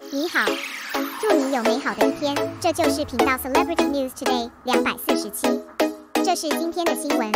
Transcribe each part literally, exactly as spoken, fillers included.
你好，祝你有美好的一天。这就是频道 Celebrity News Today 两百四十七。这是今天的新闻。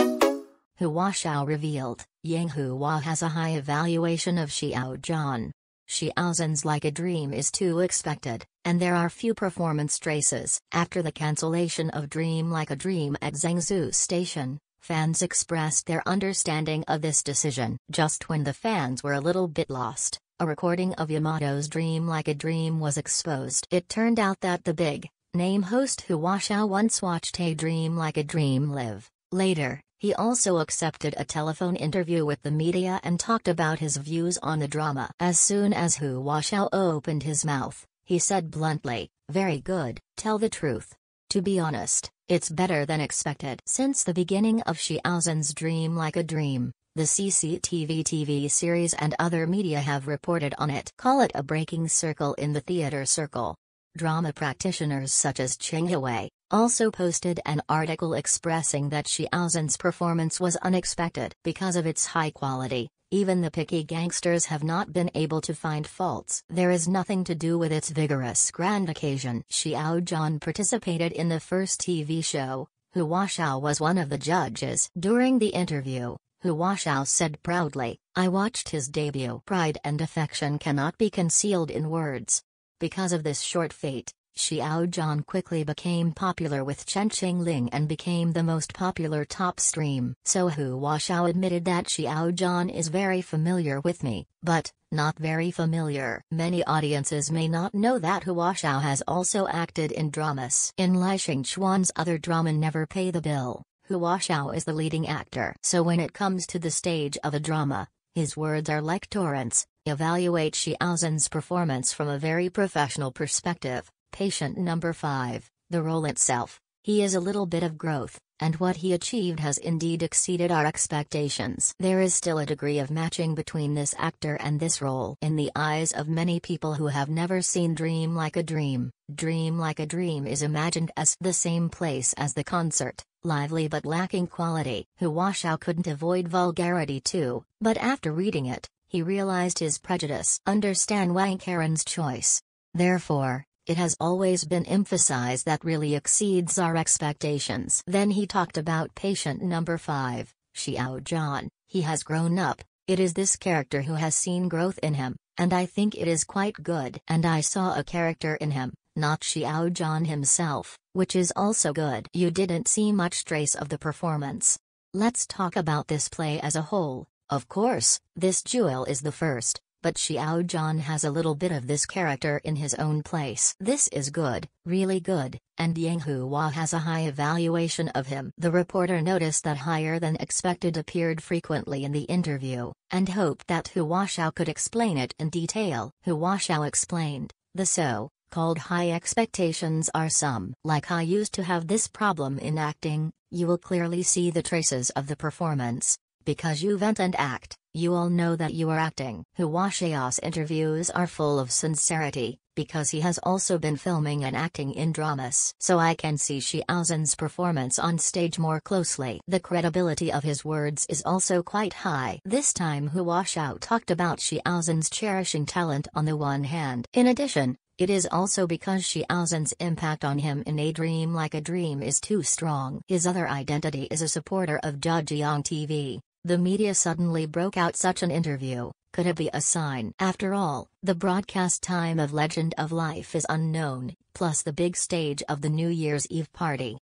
Hua Shao revealed, Yang Hua has a high evaluation of Xiao Zhan. Xiao Zhan's Like a Dream is too expected, and there are few performance traces. After the cancellation of Dream Like a Dream at Zhengzhou Station, fans expressed their understanding of this decision. Just when the fans were a little bit lost, a recording of Yamato's Dream Like a Dream was exposed. It turned out that the big-name host Hua Shao once watched a Dream Like a Dream live. Later, he also accepted a telephone interview with the media and talked about his views on the drama. As soon as Hua Shao opened his mouth, he said bluntly, "Very good, tell the truth. To be honest, it's better than expected." Since the beginning of Xiao Zhan's Dream Like a Dream, the C C T V T V series and other media have reported on it. Call it a breaking circle in the theater circle. Drama practitioners such as Cheng Hui also posted an article expressing that Xiao Zhan's performance was unexpected. Because of its high quality, even the picky gangsters have not been able to find faults. There is nothing to do with its vigorous grand occasion. Xiao Zhan participated in the first T V show. Hua Shao was one of the judges. During the interview, Hua Shao said proudly, "I watched his debut. Pride and affection cannot be concealed in words." Because of this short fate, Xiao Zhan quickly became popular with Chen Qing Ling and became the most popular top stream. So Hua Shao admitted that Xiao Zhan is very familiar with me, but not very familiar. Many audiences may not know that Hua Shao has also acted in dramas. In Lai Shengchuan's other drama Never Pay the Bill, Hua Shao is the leading actor. So when it comes to the stage of a drama, his words are like torrents. Evaluate Xiao Zhan's performance from a very professional perspective. Patient number five, the role itself. He is a little bit of growth, and what he achieved has indeed exceeded our expectations. There is still a degree of matching between this actor and this role. In the eyes of many people who have never seen Dream Like a Dream, Dream Like a Dream is imagined as the same place as the concert, lively but lacking quality. Hua Shao couldn't avoid vulgarity too, but after reading it, he realized his prejudice. Understand Wang Karen's choice. Therefore, it has always been emphasized that really exceeds our expectations. Then he talked about patient number five, Xiao Zhan. He has grown up. It is this character who has seen growth in him, and I think it is quite good. And I saw a character in him, not Xiao Zhan himself, which is also good. You didn't see much trace of the performance. Let's talk about this play as a whole. Of course, this jewel is the first, but Xiao Zhan has a little bit of this character in his own place. This is good, really good, and Yang Hua has a high evaluation of him. The reporter noticed that higher than expected appeared frequently in the interview, and hoped that Hua Shao could explain it in detail. Hua Shao explained, "The so-called high expectations are some. Like I used to have this problem in acting, you will clearly see the traces of the performance. Because you vent and act, you all know that you are acting." Hua Shao's interviews are full of sincerity, because he has also been filming and acting in dramas. So I can see Xiao Zhan's performance on stage more closely. The credibility of his words is also quite high. This time Hua Shao talked about Xiao Zhan's cherishing talent on the one hand. In addition, it is also because Xiao Zhan's impact on him in A Dream Like a Dream is too strong. His other identity is a supporter of Zhejiang T V. The media suddenly broke out such an interview. Could it be a sign? After all, the broadcast time of Legend of Life is unknown, plus the big stage of the New Year's Eve party.